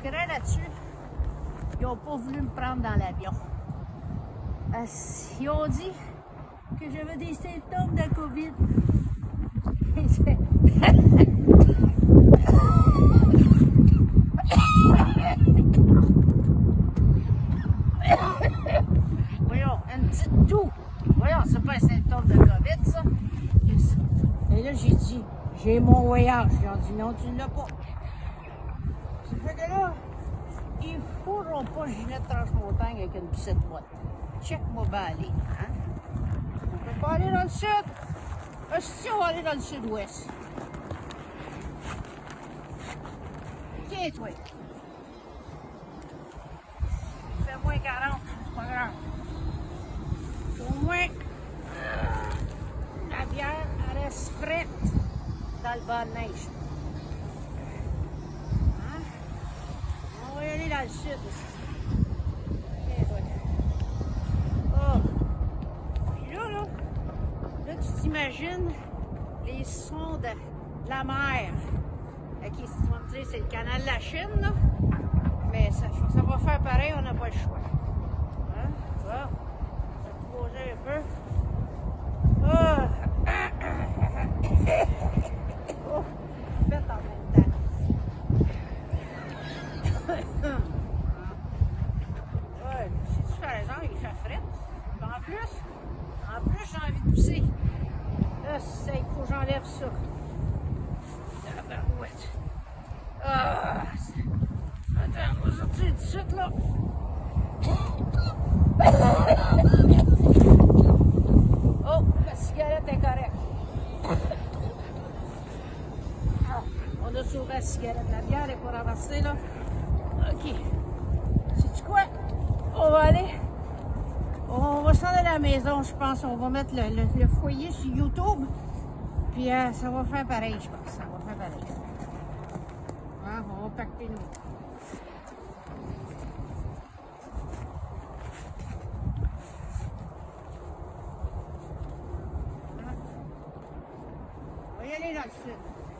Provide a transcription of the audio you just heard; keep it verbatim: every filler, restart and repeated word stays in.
crains là-dessus. Ils n'ont pas voulu me prendre dans l'avion. Euh, ils ont dit que j'avais des symptômes de COVID. Voyons, un petit toux. Voyons, c'est pas un symptôme de COVID, ça. Et là, j'ai dit, j'ai mon voyage. Ils ont dit, non, tu ne l'as pas. Ça fait que là, ils ne fourront pas Ginette Tranche-Montagne avec une petite boîte. Check-moi bien aller, hein? On peut pas aller dans le sud. Si on va aller dans le sud-ouest. Tiens, toi. Il fait moins quarante, c'est pas grave. Au moins, la bière, elle reste frette dans le bas de neige. Hein? On va y aller dans le sud. Tiens, toi. Oh. Puis là, là, là, tu t'imagines les sons de la mer. Ok, si tu vas me dire, c'est le canal de la Chine, là. Mais ça, ça va faire pareil, on n'a pas le choix. Hein? Bon, on va te poser un peu. Oh! Oh! Faites en même temps. Ouais, si tu fais raison, il fait frais. En plus, en plus, j'ai envie de pousser. Là, il faut que j'enlève ça. Ah! Attends, on va sortir du suite, là. Oh, la cigarette est correcte. Ah, on a sauvé la cigarette. La bière est pas ramassée, là. OK. Sais-tu quoi? On va aller. On va s'en aller à la maison, je pense. On va mettre le, le, le foyer sur YouTube. Puis euh, ça va faire pareil, je pense. Ça va faire pareil. Hein? On va pacter nous. Hein? On va y aller dans le sud.